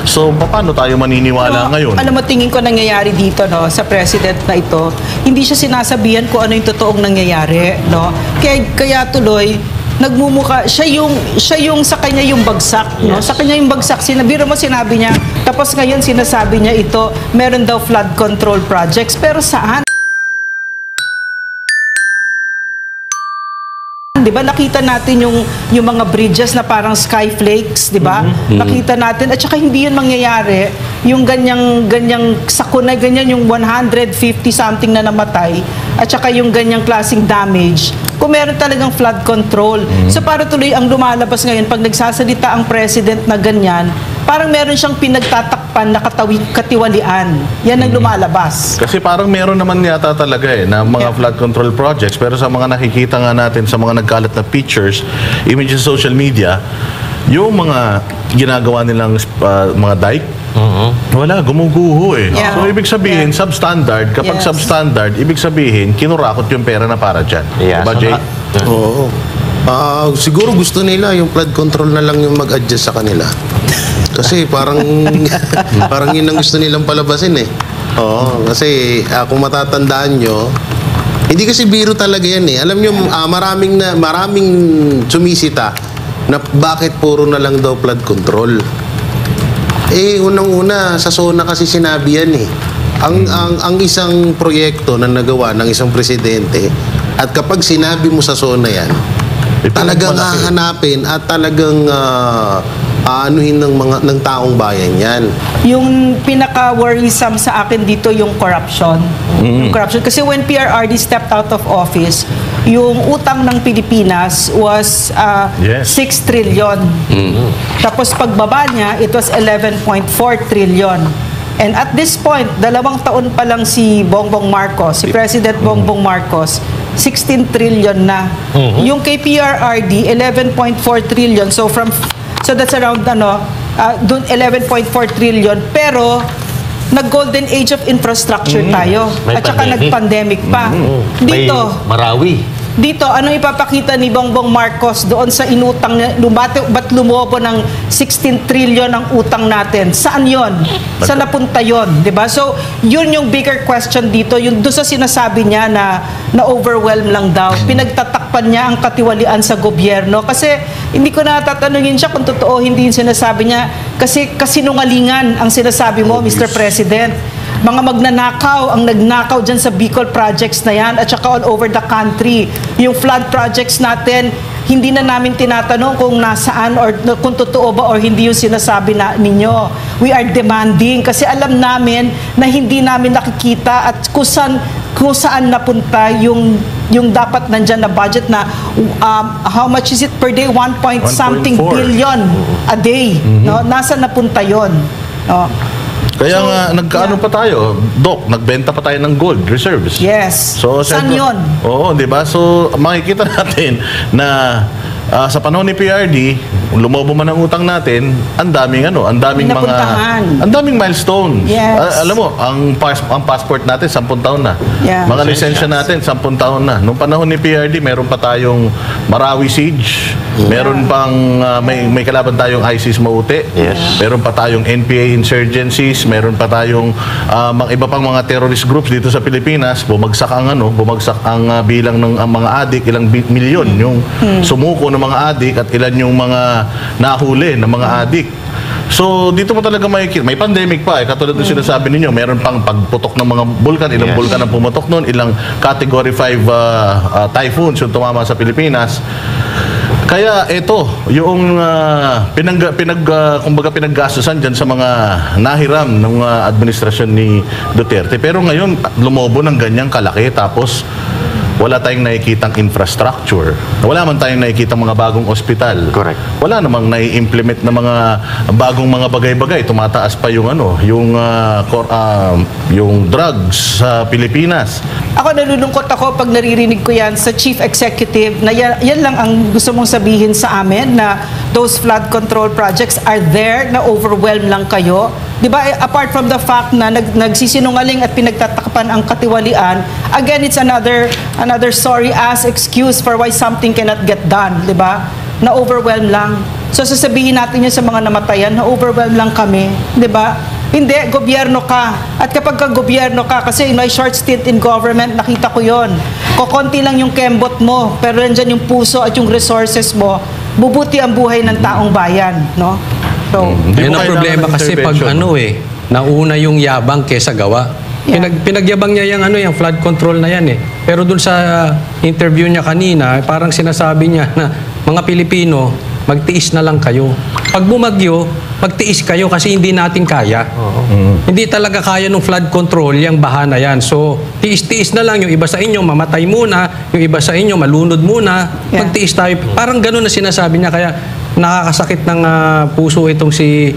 So, paano tayo maniniwala ngayon? Alam mo, tingin ko nangyayari dito, no, sa president na ito, hindi siya sinasabihan kung ano yung totoong nangyayari, no? Kaya tuloy, nagmumukha, siya yung sa kanya yung bagsak, no? Sa kanya yung bagsak, biro mo sinabi niya, tapos ngayon sinasabi niya ito, meron daw flood control projects, pero saan? Di ba nakita natin yung mga bridges na parang skyflakes, di ba? Nakita natin at saka hindi yun mangyayari yung ganyang sakuna, ganyan yung 150 something na namatay at saka yung ganyang klaseng damage kung meron talagang flood control. So para tuloy ang lumalabas ngayon pag nagsasalita ang president na ganyan, parang meron siyang pinagtatakpan na katiwalian. Yan ang lumalabas. Kasi parang meron naman yata talaga na mga flood control projects, pero sa mga nakikita nga natin sa mga nagkalat na pictures, images sa social media, yung mga ginagawa nilang mga dike, wala, gumuguho eh. So ibig sabihin, substandard, kapag substandard, ibig sabihin, kinurakot yung pera na para dyan. Diba, Jay? Oo. Siguro gusto nila yung flood control na lang yung mag-adjust sa kanila. Kasi parang yun ang gusto nilang palabasin eh. Oo, kasi kung matatandaan nyo, hindi kasi biro talaga yan eh. Alam nyo, maraming sumisita na bakit puro na lang daw flood control. Eh, unang-una, sa SONA kasi sinabi yan eh. Ang isang proyekto na nagawa ng isang presidente, at kapag sinabi mo sa SONA yan, talagang hahanapin at talagang aanuhin ng taong bayan yan. Yung pinaka-worrisome sa akin dito yung corruption. Yung corruption. Kasi when PRRD stepped out of office, yung utang ng Pilipinas was 6 trillion. Tapos pagbaba niya, it was 11.4 trillion. And at this point, 2 taon pa lang si Bongbong Marcos, si President Bongbong Marcos, 16 trillion na. Yung kay PRRD, 11.4 trillion. So that's around 11.4 trillion. Pero nag-golden age of infrastructure tayo. At saka nag-pandemic pa. Dito, Dito, ano ipapakita ni Bongbong Marcos doon sa inutang niya? Ba't lumobo ng 16 trillion ang utang natin? Saan yon? Saan napunta yon? Diba? So, yun yung bigger question dito. Yung doon sa sinasabi niya na overwhelm lang daw. Pinagtatakpan niya ang katiwalian sa gobyerno. Kasi hindi ko natatanungin siya kung totoo hindi yung sinasabi niya. Kasi kasinungalingan ang sinasabi mo, Mr. President. Mga magnanakaw ang nagnakaw dyan sa Bicol projects na yan at saka all over the country. Yung flood projects natin, hindi na namin tinatanong kung nasaan or kung totoo ba or hindi yung sinasabi ninyo. We are demanding kasi alam namin na hindi namin nakikita at kung saan napunta yung dapat nandyan na budget na how much is it per day? 1 point something billion a day. No? Nasaan napunta yon? No? Kaya nga, nagkaano pa tayo, Doc, nagbenta pa tayo ng gold reserves. Yes. So, saan yun? Oo, di ba? So, makikita natin na sa panahon ni PRD, lumobo man ang utang natin, ang daming milestone. Yes. Alam mo, ang passport natin 10 taon na. Yeah. Mga lisensya natin 10 taon na. Nung panahon ni PRD, meron pa tayong Marawi Siege, meron pang may kalaban tayong ISIS Maute, meron pa tayong NPA insurgencies, meron pa tayong iba pang mga terrorist groups dito sa Pilipinas. Bumagsak ang bilang ng mga adik, ilang milyon yung sumuko ng mga adik at ilan yung mga nahuli ng mga adik. So, dito mo talaga makikita. May pandemic pa katulad ng sinasabi ninyo, meron pang pagputok ng mga bulkan, ilang bulkan ang pumutok noon, ilang category 5 typhoons yung tumama sa Pilipinas. Kaya ito, yung kumbaga pinaggastusan dyan sa mga nahiram ng administrasyon ni Duterte. Pero ngayon, lumobo ng ganyang kalaki tapos wala tayong nakikitang infrastructure. Wala man tayong nakikitang mga bagong ospital. Correct. Wala namang nai-implement na mga bagong mga bagay-bagay. Tumataas pa yung yung drugs sa Pilipinas. Ako nalulungkot ako pag naririnig ko yan sa Chief Executive na yan lang ang gusto mong sabihin sa amin na those flood control projects are there, na overwhelm lang kayo. Diba, apart from the fact na nagsisinungaling at pinagtatakpan ang katiwalian, again, it's another sorry-ass excuse for why something cannot get done, diba? na-overwhelm lang. So sasabihin natin yun sa mga namatayan, na-overwhelm lang kami, di ba? Hindi, gobyerno ka. At kapag gobyerno ka, kasi in my short stint in government, nakita ko yon. Kokonti lang yung kembot mo, pero nandyan yung puso at yung resources mo, bubuti ang buhay ng taong bayan, no? So, Yan ang problema kasi pag nauna yung yabang kesa gawa. Yeah. Pinagyabang niya yung flood control na yan eh. Pero dun sa interview niya kanina, parang sinasabi niya na mga Pilipino, magtiis na lang kayo. Pag bumagyo, magtiis kayo kasi hindi natin kaya. Hindi talaga kaya ng flood control yung baha na yan. So, tiis-tiis na lang. Yung iba sa inyo, mamatay muna. Yung iba sa inyo, malunod muna. Yeah. Magtiis tayo. Parang ganun na sinasabi niya. Kaya nakakasakit ng puso itong si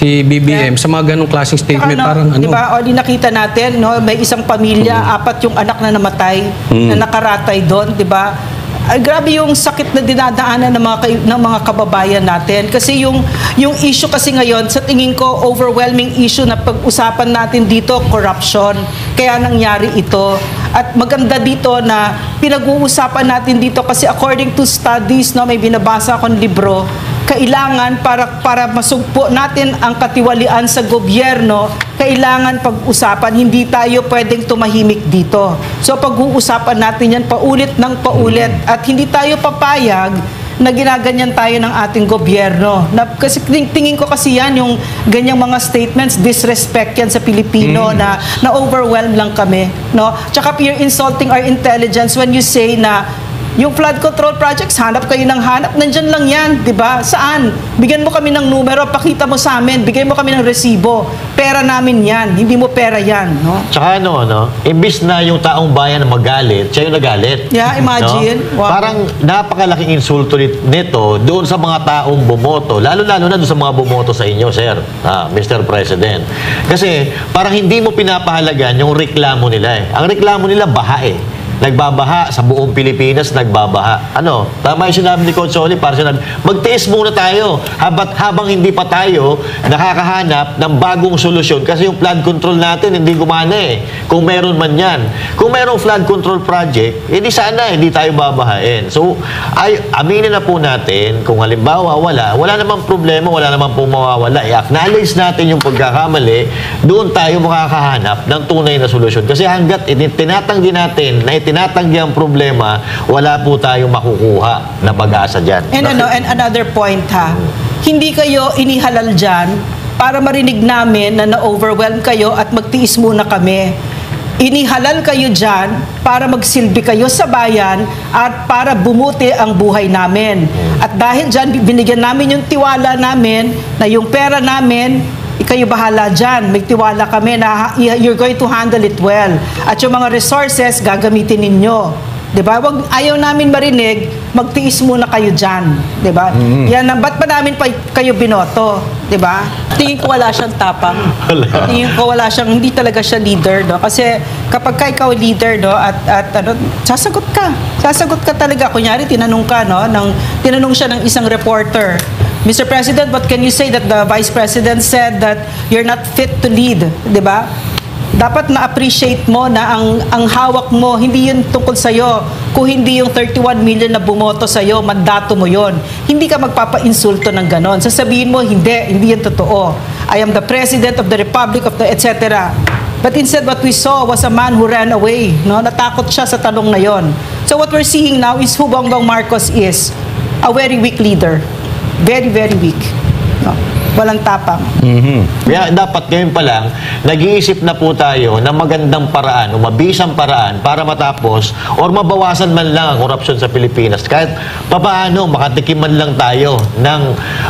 BBM sa mga ganung klaseng statement. Parang di ba, o di nakita natin, no, may isang pamilya, 4 yung anak na namatay, na nakaratay doon, di ba? Ay, grabe yung sakit na dinadaanan ng mga kababayan natin. Kasi yung issue kasi ngayon, sa tingin ko, overwhelming issue na pag-usapan natin dito, corruption. Kaya nangyari ito. At maganda dito na pinag-uusapan natin dito kasi according to studies, no, may binabasa akong libro, kailangan para masugpo natin ang katiwalian sa gobyerno, kailangan pag-usapan. Hindi tayo pwedeng tumahimik dito. So pag-uusapan natin yan paulit ng paulit at hindi tayo papayag na ginaganyan tayo ng ating gobyerno. Kasi tingin ko kasi yan, yung ganyang mga statements, disrespect yan sa Pilipino na overwhelm lang kami. No? Tsaka you're insulting our intelligence when you say na yung flood control projects, hanap kayo ng hanap, nandyan lang yan, di ba? Saan? Bigyan mo kami ng numero, pakita mo sa amin, bigay mo kami ng resibo. Pera namin yan, hindi mo pera yan, no? Tsaka imbis na yung taong bayan na magalit, siya yung nagalit. Yeah, imagine. No? Wow. Parang napakalaking insulto nito doon sa mga taong bumoto, lalo-lalo na doon sa mga bumoto sa inyo, sir, Mr. President. Kasi parang hindi mo pinapahalagan yung reklamo nila eh. Ang reklamo nila, baha eh. Nagbabaha sa buong Pilipinas, nagbabaha. Tama yung sinabi ni Coach Oli, para sinabi, magtiis muna tayo habang hindi pa tayo nakakahanap ng bagong solusyon kasi yung flood control natin hindi gumana eh. Kung meron man yan. Kung merong flood control project, edi sana hindi tayo babahain. So, aminin na po natin, kung halimbawa wala namang problema, wala namang pong mawawala. I-acknowledge natin yung pagkakamali, doon tayo makakahanap ng tunay na solusyon. Kasi hanggat tinatanggi natin na tinatanggi ang problema, wala po tayong makukuha na pag-asa dyan. And another point hindi kayo inihalal dyan para marinig namin na na-overwhelm kayo at magtiis muna kami. Inihalal kayo dyan para magsilbi kayo sa bayan at para bumuti ang buhay namin. At dahil dyan, binigyan namin yung tiwala namin na yung pera namin, kayo bahala dyan. May tiwala kami na you're going to handle it well. At yung mga resources, gagamitin ninyo. Diba? Ayaw namin marinig, magtiis muna kayo dyan. Diba? Yan, ba't pa namin kayo binoto? Diba? Tingin ko wala siyang tapang. Tingin ko wala siyang, hindi talaga siya leader. No? Kasi kapag ikaw leader, no, at sasagot ka. Sasagot ka talaga. Kunyari, tinanong ka, no, tinanong siya ng isang reporter, Mr. President, what can you say that the Vice President said that you're not fit to lead? Diba? Dapat na-appreciate mo na ang hawak mo, hindi yun tungkol sa'yo. Kung hindi yung 31 million na bumoto sa'yo, mandato mo yon. Hindi ka magpapa-insulto ng ganon. Sasabihin mo, hindi yan totoo. I am the President of the Republic of the etc. But instead, what we saw was a man who ran away. No? Natakot siya sa tanong na yon. So what we're seeing now is who Bongbong Marcos is. A very weak leader. Very, very weak. No? Walang tapang. Kaya dapat ngayon pa lang, nag-iisip na po tayo ng magandang paraan o mabisang paraan para matapos or mabawasan man lang ang korupsyon sa Pilipinas. Kahit papaano, makatikim man lang tayo ng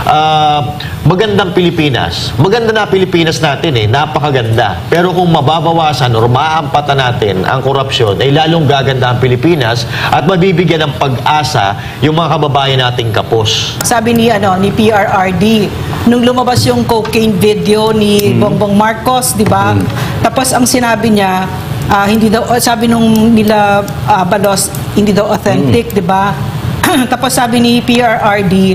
magandang Pilipinas. Maganda na Pilipinas natin eh, napakaganda. Pero kung mababawasan or maaampatan natin ang korupsyon, ay lalong gaganda ang Pilipinas at mabibigyan ng pag-asa yung mga kababayan nating kapos. Sabi ni PRRD, nung lumabas yung cocaine video ni Bongbong Marcos, di ba? Tapos ang sinabi niya, hindi daw, sabi nung nila Balos, hindi daw authentic, di ba? Tapos sabi ni PRRD,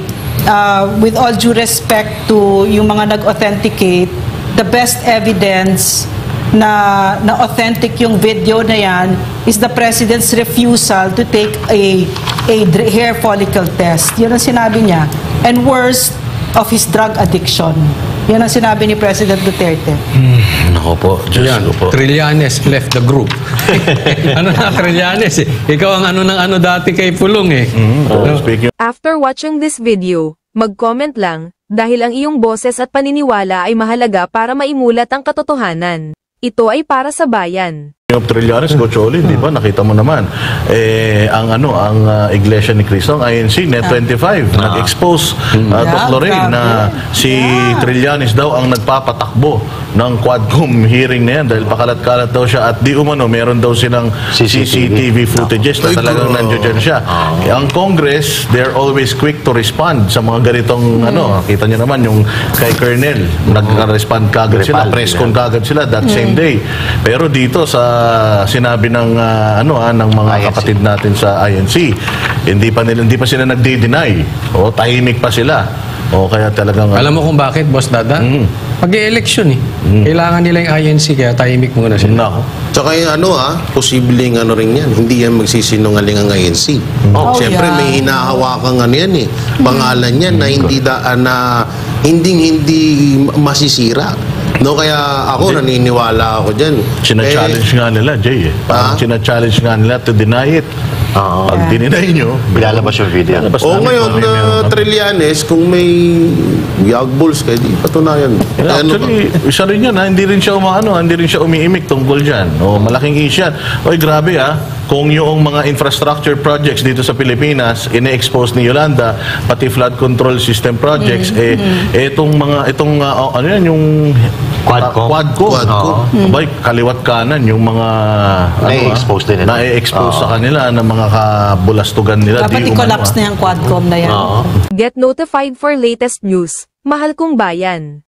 with all due respect to yung mga nag-authenticate, the best evidence na authentic yung video na yan is the president's refusal to take a hair follicle test. Yun ang sinabi niya. And worst, of his drug addiction. Yan ang sinabi ni President Duterte. Nako po, Diyos Yan, ko po. Trillanes left the group. Ano na Trillanes eh? Ikaw ang ano ng ano dati kay Pulong eh. Speaking After watching this video, mag-comment lang, dahil ang iyong boses at paniniwala ay mahalaga para maimulat ang katotohanan. Ito ay para sa bayan. of Trillanes, Coach Oli, di ba? Nakita mo naman. Ang Iglesia ni Cristo, ang INC, Net 25, nag-expose Doc Lorraine na si Trillanes daw ang nagpapatakbo ng Quadcom hearing na yan dahil pakalat-kalat daw siya at di umano, meron daw silang CCTV footages na talagang nandiyan siya. Ang Congress, they're always quick to respond sa mga ganitong kita niyo naman yung kay Colonel, nag-respond kagad sila, press con kagad sila that same day. Pero dito sa sinabi ng ng mga INC. kapatid natin sa INC, hindi pa sila nagde-deny. O tahimik pa sila. O kaya talagang Alam mo kung bakit, Boss Dada? Mag-e-election eh. Kailangan nila yung INC, kaya tahimik muna sila. Nako. Tsaka yung posibleng rin yan. Hindi yan magsisinungaling ang INC. Siyempre may hinahawakang yan eh. Pangalan yan na hindi masisira. No, kaya ako naniniwala ako diyan. China-challenge nga nila, Jay. Parang china-challenge nga nila to deny it. Pag dininay nyo, Ilalabas yung video. Ngayon, Trillanes, kung may yagballs, kaya di patunayan. Actually, isa rin yan, hindi rin siya hindi rin siya umiimik tungkol dyan. O, malaking issue yan. Oy, grabe kung yung mga infrastructure projects dito sa Pilipinas, ine-expose ni Yolanda, pati flood control system projects, yung Quadcom. Abay, kaliwat kanan, yung mga Na-expose din nila. Na-expose sa kanila ng mga kabulastugan nila. Dapat i-collapse na yung Quadcom na yan. Get notified for latest news. Mahal kong bayan.